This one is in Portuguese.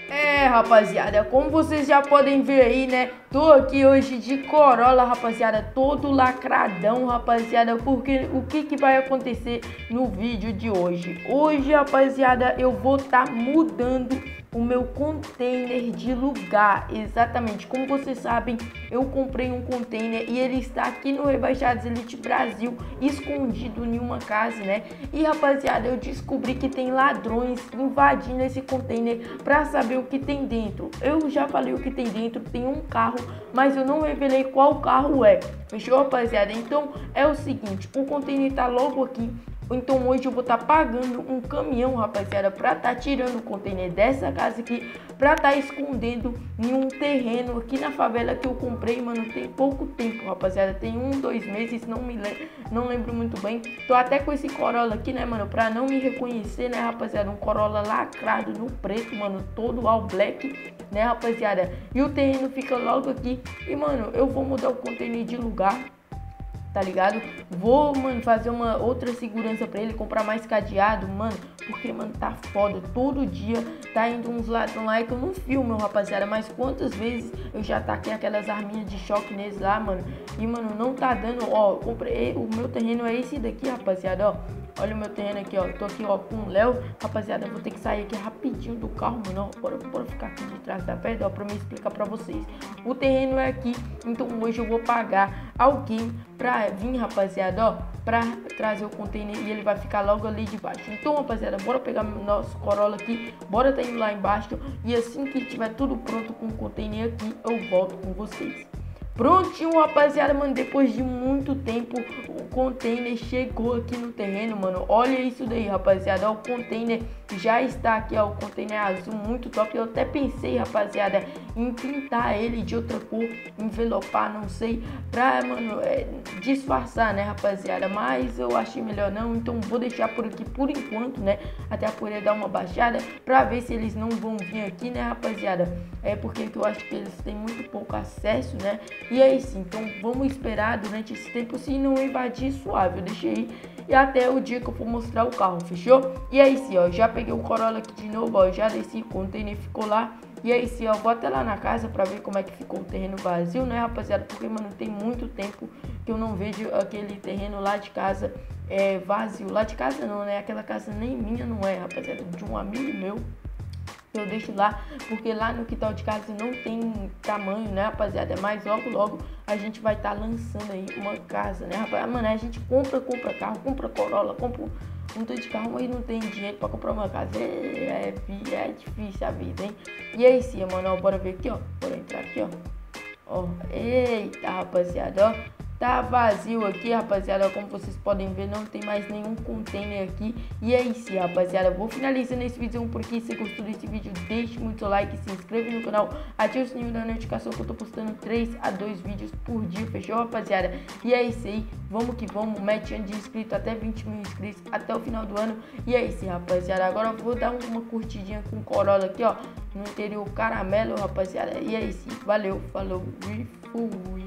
Rapaziada, como vocês já podem ver aí, né? Tô aqui hoje de Corolla, rapaziada, todo lacradão, rapaziada, porque o que vai acontecer no vídeo de hoje? Hoje, rapaziada, eu vou estar mudando o meu container de lugar. Exatamente, como vocês sabem, eu comprei um container e ele está aqui no Rebaixados Elite Brasil, escondido em uma casa, né? E rapaziada, eu descobri que tem ladrões invadindo esse container para saber o que tem dentro. Eu já falei o que tem dentro, tem um carro, mas eu não revelei qual carro é. Fechou, rapaziada? Então é o seguinte, o container tá logo aqui. Então hoje eu vou estar pagando um caminhão, rapaziada, pra estar tirando o container dessa casa aqui, pra estar escondendo em um terreno aqui na favela que eu comprei, mano, tem pouco tempo, rapaziada, tem 2 meses, não lembro muito bem. Tô até com esse Corolla aqui, né, mano, pra não me reconhecer, né, rapaziada, um Corolla lacrado no preto, mano, todo all black, né, rapaziada, e o terreno fica logo aqui. E, mano, eu vou mudar o container de lugar, tá ligado? Vou, mano, fazer uma outra segurança pra ele, comprar mais cadeado, mano, porque, mano, tá foda. Todo dia tá indo uns ladrões lá que eu não filmo, rapaziada, mas quantas vezes eu já taquei aquelas arminhas de choque neles lá, mano, e, mano, não tá dando. Ó, comprei, o meu terreno é esse daqui, rapaziada, ó. Olha o meu terreno aqui, ó. Tô aqui, ó, com o Léo. Rapaziada, eu vou ter que sair aqui rapidinho do carro, mano. Ó, bora ficar aqui de trás da pedra, ó, pra me explicar pra vocês. O terreno é aqui, então hoje eu vou pagar alguém pra vir, rapaziada, ó, pra trazer o container e ele vai ficar logo ali de baixo. Então, rapaziada, bora pegar nosso Corolla aqui, bora tá indo lá embaixo e assim que tiver tudo pronto com o container aqui, eu volto com vocês. Prontinho, rapaziada, mano, depois de muito tempo o container chegou aqui no terreno, mano. Olha isso daí, rapaziada, ó, o container já está aqui, ó, o container azul, muito top. Eu até pensei, rapaziada, em pintar ele de outra cor, envelopar, não sei, pra, mano, disfarçar, né, rapaziada, mas eu achei melhor não, então vou deixar por aqui por enquanto, né, até poder dar uma baixada pra ver se eles não vão vir aqui, né, rapaziada, porque eu acho que eles têm muito pouco acesso, né. E é isso, então vamos esperar durante esse tempo, se não invadir, suave, eu deixei aí e até o dia que eu for mostrar o carro, fechou? E aí sim, ó, já peguei o Corolla aqui de novo, ó, já desci, o container ficou lá. E aí sim, ó, vou até lá na casa pra ver como é que ficou o terreno vazio, né, rapaziada? Porque, mano, tem muito tempo que eu não vejo aquele terreno lá de casa vazio. Lá de casa não, né? Aquela casa nem minha não é, rapaziada, de um amigo meu. Eu deixo lá, porque lá no quintal de casa não tem tamanho, né, rapaziada? Mas logo a gente vai estar lançando aí uma casa, né, rapaziada? Mano, a gente compra carro, compra Corolla, compra um tanto de carro, mas não tem dinheiro pra comprar uma casa. É difícil a vida, hein? E aí sim, mano, ó, bora ver aqui, ó. Bora entrar aqui, ó. Ó, eita, rapaziada, ó. Tá vazio aqui, rapaziada, como vocês podem ver, não tem mais nenhum container aqui. E é isso, rapaziada, vou finalizando esse vídeo por aqui. Se gostou desse vídeo, deixe muito like, se inscreva no canal, ative o sininho da notificação que eu tô postando 3 a 2 vídeos por dia, fechou, rapaziada? E é isso aí, vamos que vamos, mete de inscrito até 20 mil inscritos até o final do ano. E é isso, rapaziada, agora eu vou dar uma curtidinha com o Corolla aqui, ó, no interior caramelo, rapaziada. E é isso, valeu, falou e fui.